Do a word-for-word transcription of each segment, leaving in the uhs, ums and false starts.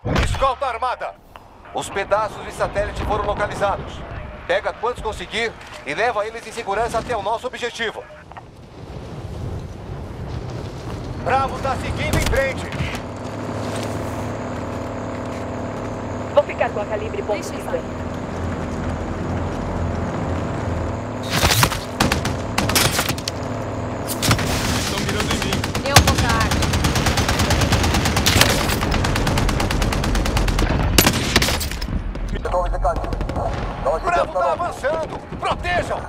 Escolta armada. Os pedaços de satélite foram localizados. Pega quantos conseguir e leva eles em segurança até o nosso objetivo. Bravo tá seguindo em frente. Vou ficar com a calibre ponto cinquenta. Estão mirando em mim. Eu vou dar. Bravo tá avançando. Protejam.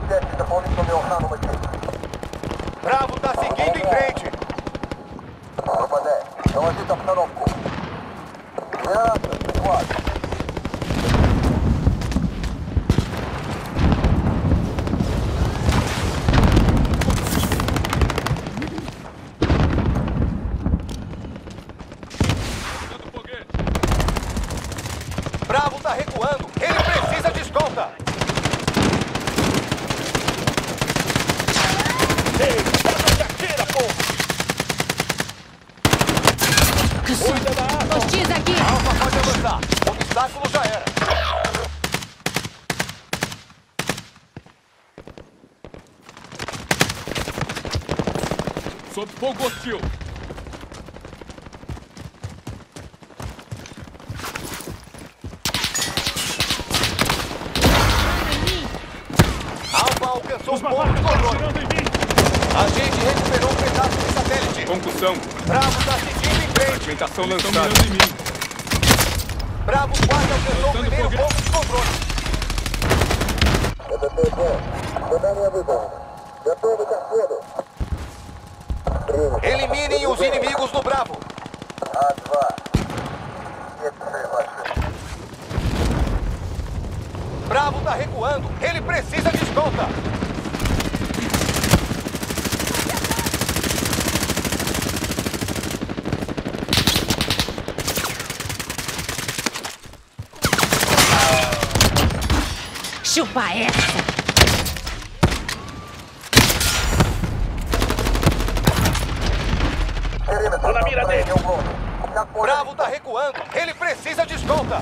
Bravo tá seguindo em frente. Bravo tá recuando. Ele precisa de escolta. Ei, não atira, pô! Cuida da arma. Hostiz aqui. Alfa pode avançar. O obstáculo já era. Sob fogo hostil. Alfa alcançou o ponto de controle. A gente recuperou um pedaço de satélite. Concussão. Bravo tá seguindo em frente. Fragmentação lançada. Estão mirando em mim. Bravo quase alcançou o primeiro ponto de controle. Eliminem os inimigos do Bravo. Bravo tá recuando. Ele precisa de escolta. Chupa essa. Tô na mira dele. Bravo tá recuando. Ele precisa de escolta.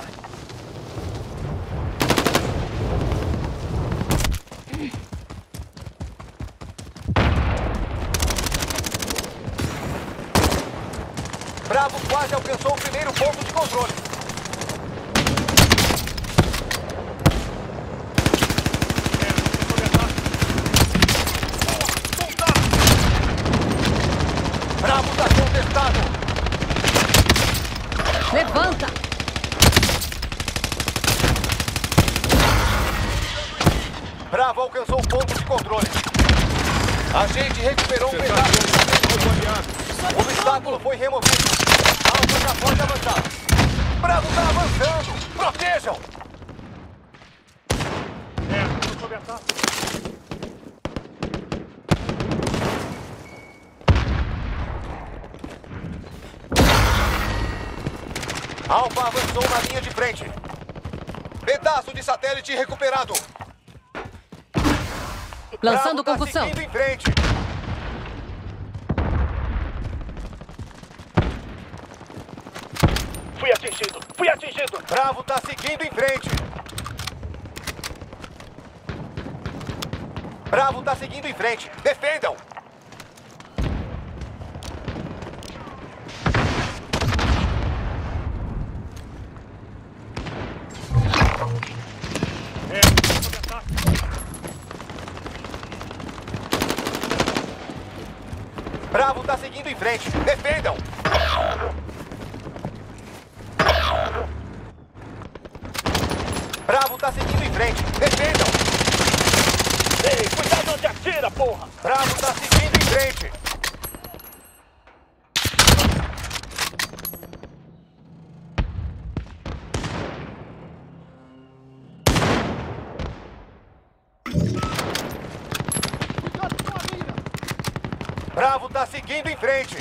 Bravo quase alcançou o primeiro ponto de controle. Bravo tá contestado. Levanta. Bravo alcançou o ponto de controle. A gente recuperou um pedaço. O obstáculo foi removido. Alfa já pode avançar. Bravo tá avançando. Protejam. É, tô sob ataque. Alfa avançou na linha de frente. Pedaço de satélite recuperado. Lançando Bravo concussão. tá seguindo em frente. Fui atingido. Fui atingido. Bravo tá seguindo em frente. Bravo tá seguindo em frente. Defendam. Bravo tá seguindo em frente. Defendam! Bravo tá seguindo em frente. Defendam! Ei, cuidado onde atira, porra! Bravo tá seguindo em frente. Bravo tá seguindo em frente.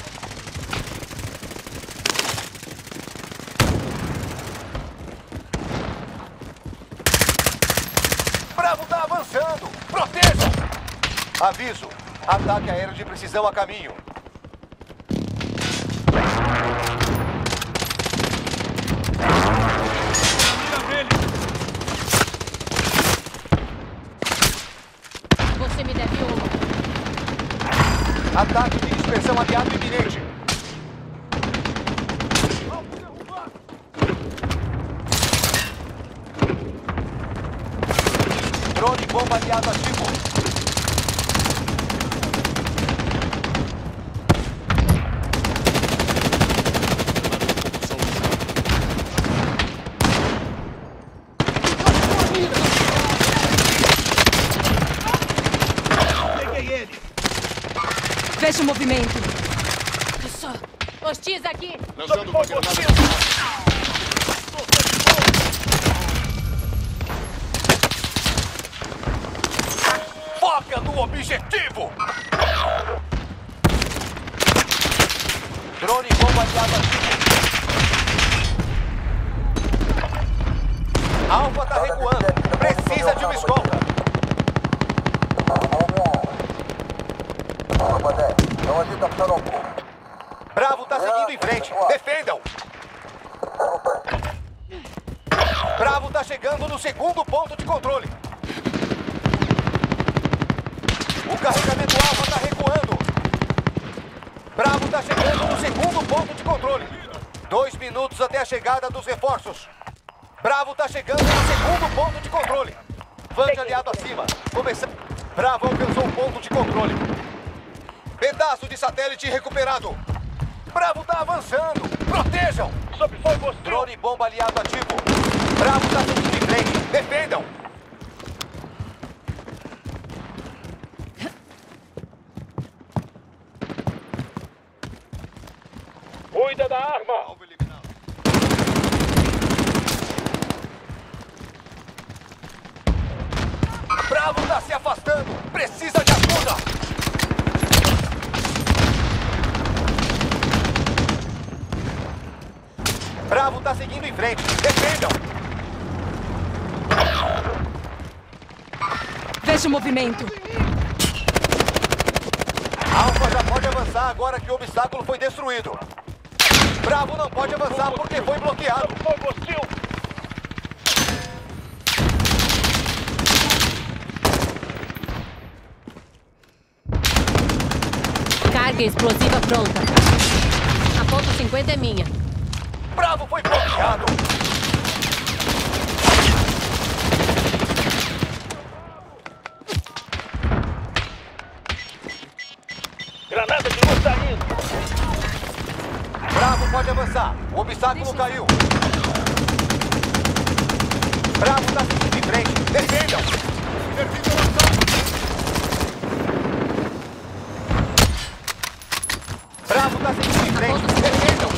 Bravo tá avançando. Protejam. Aviso. Ataque aéreo de precisão a caminho. Ataque de dispersão aliado iminente. Drone bomba aliado ativo. Fecha o movimento. Hostis aqui. Lançando uma granada. Foca no objetivo! Drone bomba aliado ativo. Alfa tá recuando. Precisa de uma escolta. Bravo tá seguindo em frente. Defendam! Bravo tá chegando no segundo ponto de controle. O carregamento Alfa tá recuando. Bravo tá chegando no segundo ponto de controle. Dois minutos até a chegada dos reforços. Bravo tá chegando no segundo ponto de controle. Vante aliado acima. Começando. Bravo alcançou o ponto de controle. Pedaço de satélite recuperado. Bravo tá avançando. Protejam. Sob fogo hostil. Drone bomba aliado ativo. Bravo tá seguindo em frente. Defendam. Cuida da arma. Bravo tá se afastando. Precisa de ajuda. Bravo tá seguindo em frente. Defendam. Fecha o movimento. Alfa já pode avançar agora que o obstáculo foi destruído. Bravo não pode avançar porque foi bloqueado. Sob fogo hostil. Carga explosiva pronta. A ponto cinquenta é minha. Bravo foi bloqueado. Granada de luz saindo. Bravo pode avançar. O obstáculo caiu. Bravo tá seguindo em frente. Defendam. Bravo tá seguindo em frente. Defendam.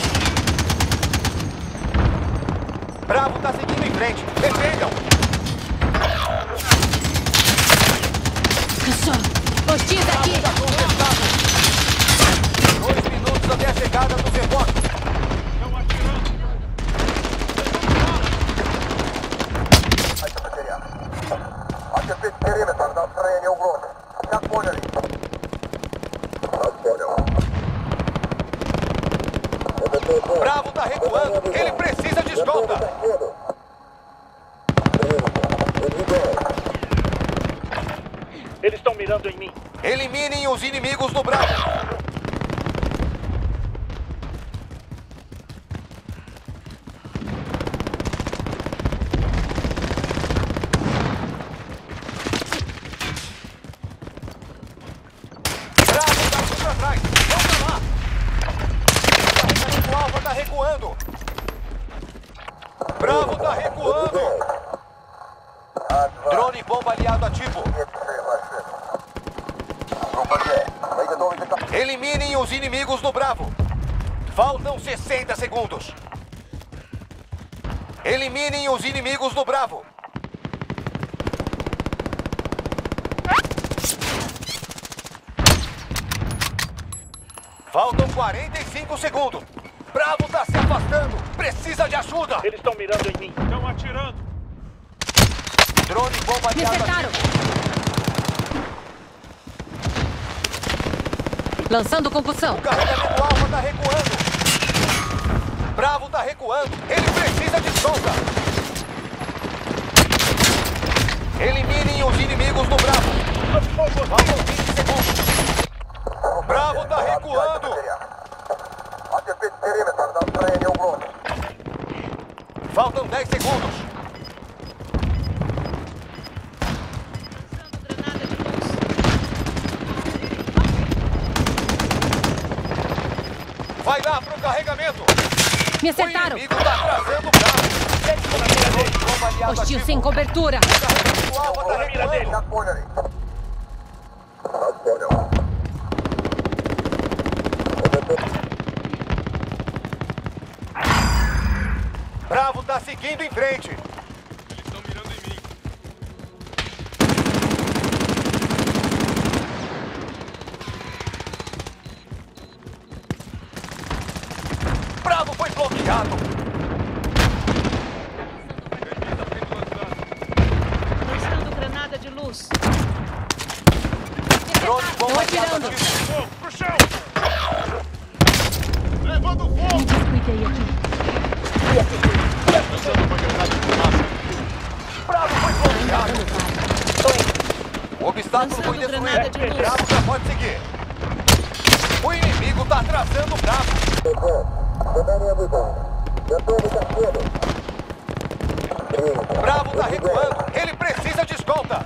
Bravo tá seguindo em frente. Defendam. Hostis aqui. Tá contestado. Dois minutos até a chegada dos reforços. Estão atirando. Bravo tá recuando. Ele precisa de escolta. Eles estão mirando em mim. Eliminem os inimigos do Bravo. Bravo tá indo pra trás. Vamos lá. O Alfa tá recuando. Bravo tá recuando. Drone bomba aliado ativo. Eliminem os inimigos do Bravo. Faltam sessenta segundos. Eliminem os inimigos do Bravo. Faltam quarenta e cinco segundos. Bravo tá se afastando. Precisa de ajuda. Eles estão mirando em mim. Estão atirando. Drone bomba Me aliado acertaram. ativo. Lançando concussão. O carregamento Alfa tá recuando. Bravo tá recuando. Ele precisa de escolta. Eliminem os inimigos do Bravo. Sob fogo hostil. Faltam vinte segundos. Bravo dez segundos. Vai lá pro carregamento. Me O acertaram. inimigo tá trazendo o carro. Hostil sem cobertura. O alvo tá recuando. Bravo tá seguindo em frente. Eles estão mirando em mim. Bravo foi bloqueado. Revista sendo lançada. Lançando granada de luz. Drone Estou bombardeado atirando. ativo. Fogo, pro chão! Levando fogo. Descuidei aqui. Bravo foi bloqueado. O obstáculo foi Lançando granada de destruído. luz. Bravo já pode seguir. O inimigo tá atrasando o Bravo. Bravo tá recuando. Ele precisa de escolta.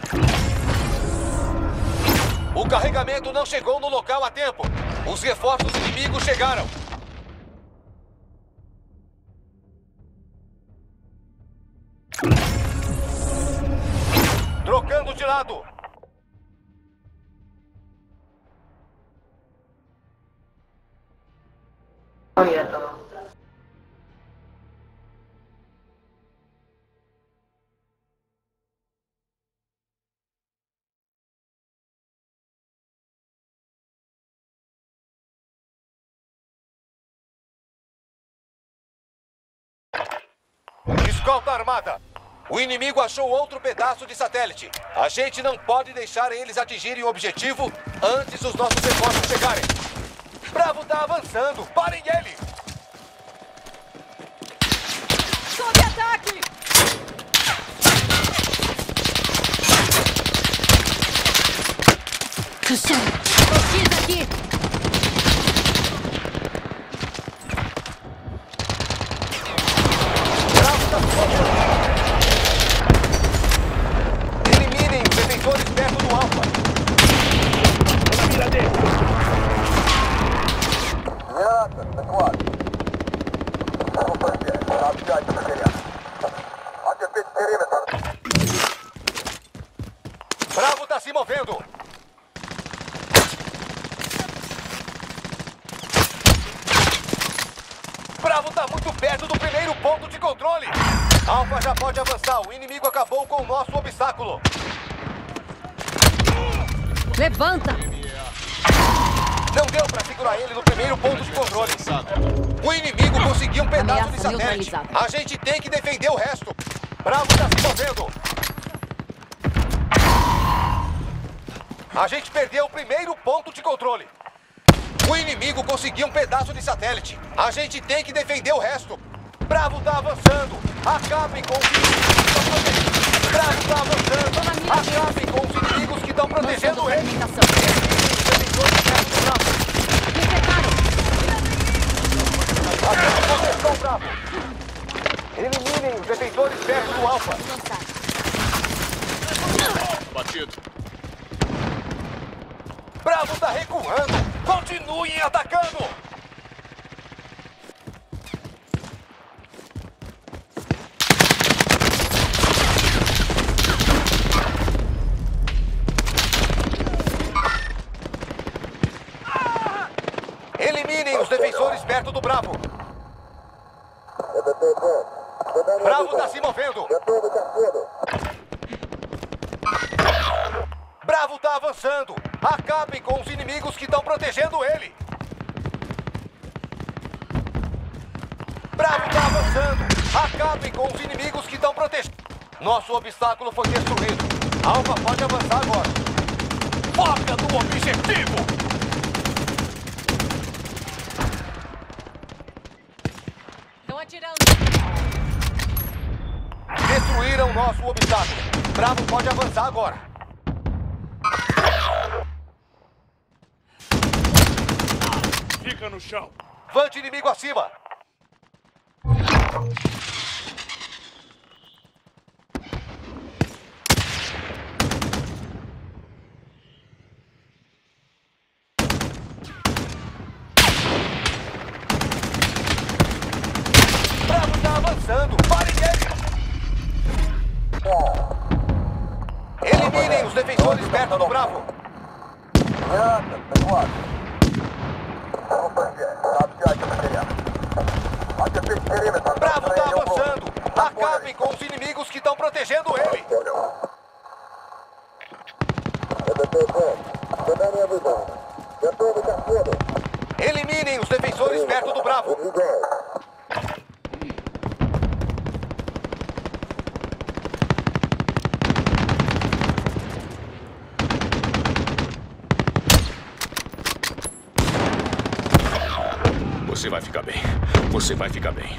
O carregamento não chegou no local a tempo. Os reforços inimigos chegaram. Trocando de lado. Escolta armada. O inimigo achou outro pedaço de satélite. A gente não pode deixar eles atingirem o objetivo antes dos nossos reforços chegarem. Bravo tá avançando. Parem ele! Sob ataque! Hostis aqui. Bravo tá se movendo. Eliminem os defensores perto do Alfa. Na mira dele! Bravo tá se movendo. Bravo tá muito perto do primeiro ponto de controle. Alfa já pode avançar. O inimigo acabou com o nosso obstáculo. Levanta. Não deu pra segurar ele no primeiro ponto de controle. O inimigo conseguiu um pedaço Ameaça de satélite. neutralizada. A gente tem que defender o resto. Bravo tá se movendo. A gente perdeu o primeiro ponto de controle. O inimigo conseguiu um pedaço de satélite. A gente tem que defender o resto. Bravo tá avançando. Acabem com os inimigos que estão protegendo. Bravo tá avançando. Acabem com os inimigos que estão protegendo ele. Fragmentação. Me acertaram. Proteção, Bravo. Eliminem os detentores perto do Alfa. Batido. Bravo tá recuando. Continuem atacando. Eliminem os defensores perto do Bravo. Bravo tá se movendo. Bravo tá avançando. Acabem com os inimigos que estão protegendo ele. Bravo tá avançando. Acabem com os inimigos que estão protegendo. Nosso obstáculo foi destruído. Alfa pode avançar agora. Foca no objetivo. Estão atirando. Destruíram nosso obstáculo. Bravo pode avançar agora. Fica no chão! Vante inimigo acima. avançando. Parem ele! Eliminem os defensores perto do Bravo. Bravo tá avançando. Acabem com os inimigos que estão protegendo ele. Eliminem os defensores perto do Bravo. Você vai ficar bem. Você vai ficar bem.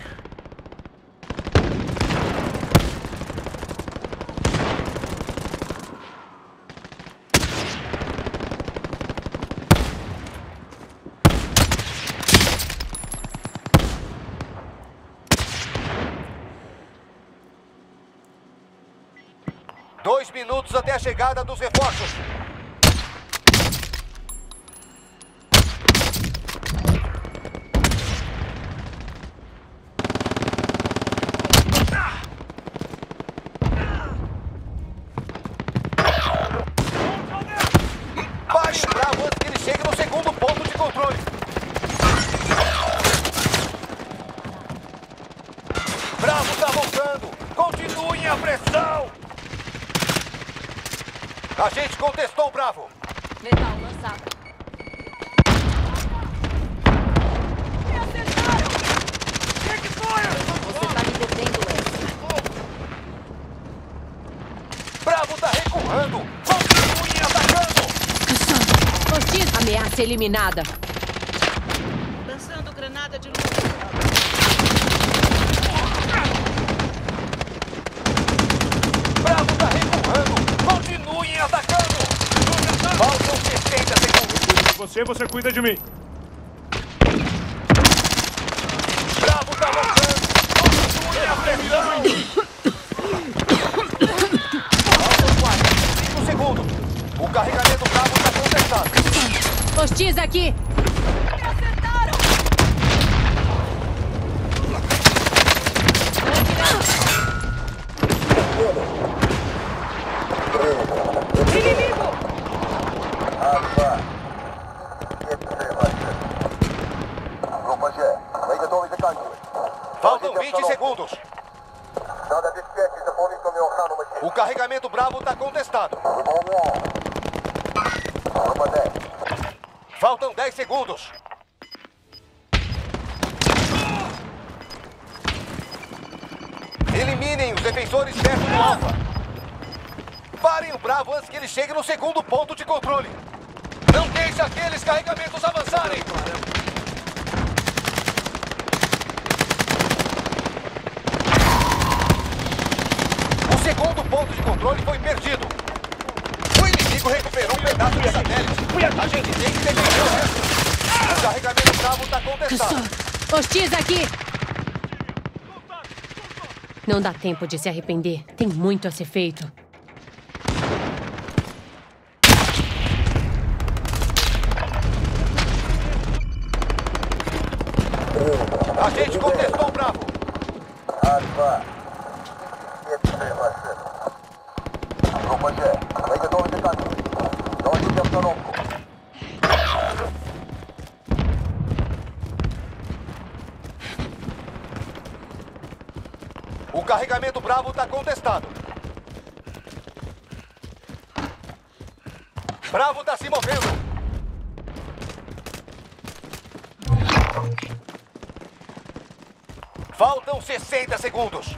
Dois minutos até a chegada dos reforços. Baixe o Bravo antes que ele chegue no segundo ponto de controle. Bravo tá voltando. Continuem a pressão. A gente contestou o Bravo. Metal lançado. Me acertaram! Take fire! Você tá me devendo essa. Bravo tá recuando. Continuem atacando. Hostis, ameaça eliminada. Lançando granada de luz. Bravo tá recuando. Continuem atacando. Faltam sessenta segundos. Você, você cuida de mim. Bravo tá avançando. Continuem a pressão. Faltam quarenta e cinco segundos. O carregamento Bravo tá contestado. Hostis aqui. Me acertaram! Inimigo! Faltam vinte segundos. O carregamento Bravo tá contestado. Faltam dez segundos. Eliminem os defensores perto do Alfa. Parem o Bravo antes que ele chegue no segundo ponto de controle. Não deixe aqueles carregamentos avançarem. O segundo ponto de controle foi perdido. O inimigo recuperou um pedaço de satélite. A gente tem que defender o resto. O carregamento Bravo está contestado. Hostis aqui. Não dá tempo de se arrepender. Tem muito a ser feito. A gente contestou o Bravo. O carregamento Bravo está contestado. Bravo está se movendo. Faltam sessenta segundos.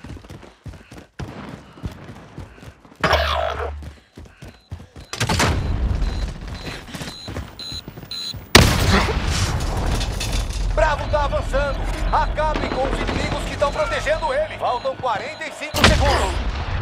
Bravo tá avançando. Acabem com os inimigos que estão protegendo ele. Faltam quarenta e cinco segundos.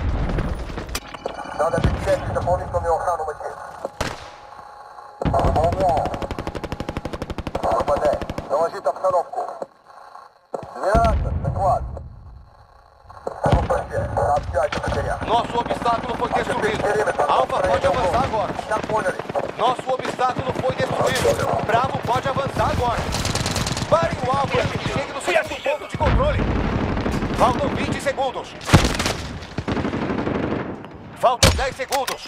Nosso obstáculo foi destruído. Alfa pode avançar agora. Nosso obstáculo foi destruído. Bravo pode avançar agora. Parem o Alfa e chegue no segundo ponto de controle. Faltam segundos. Faltam dez segundos.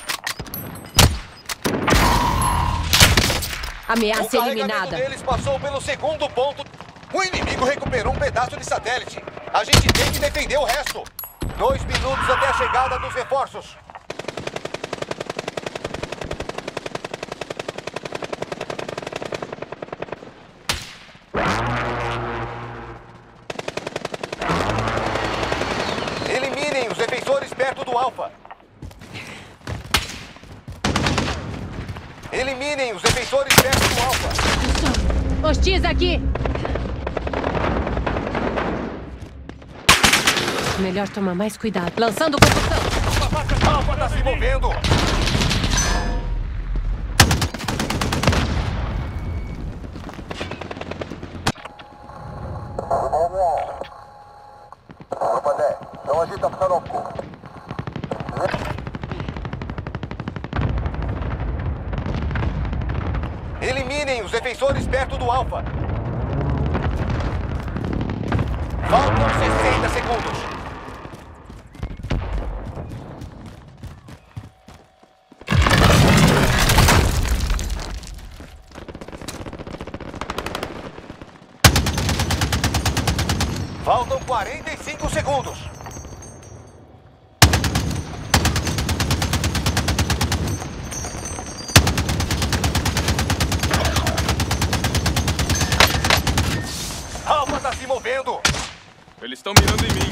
O Ameaça carregamento eliminada. deles passou pelo segundo ponto. O inimigo recuperou um pedaço de satélite. A gente tem que defender o resto. Dois minutos até a chegada dos reforços. Eliminem os defensores perto do Alfa. Eliminem os defensores perto do Alfa. Hostis aqui! Melhor tomar mais cuidado. Lançando concussão. Alfa tá se movendo. Eliminem os defensores perto do Alfa. Faltam sessenta segundos. Faltam quarenta e cinco segundos. Alfa tá se movendo. Eles estão mirando em mim.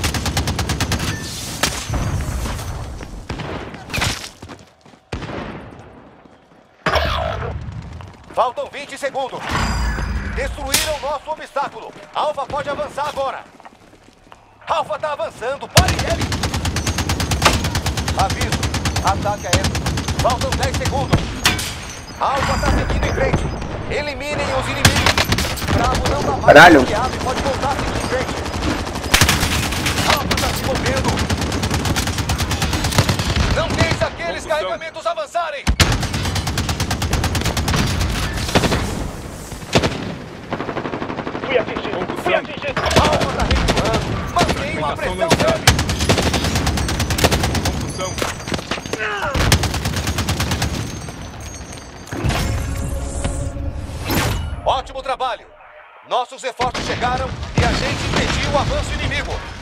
Faltam vinte segundos. Destruíram nosso obstáculo. Alfa pode avançar agora. Alfa tá avançando. Pare ele. Aviso. Ataque aéreo. Faltam dez segundos. Alfa tá seguindo em frente. Eliminem os inimigos. Bravo não dá mais. Caralho. Pode voltar a seguir em frente. Alfa tá se movendo. Não deixe aqueles carregamentos avançarem. Fui atingido. Fui atingido. Alfa tá recuando. Mantenham a pressão firme. Concussão. Ótimo trabalho. Nossos reforços chegaram e a gente impediu o avanço inimigo.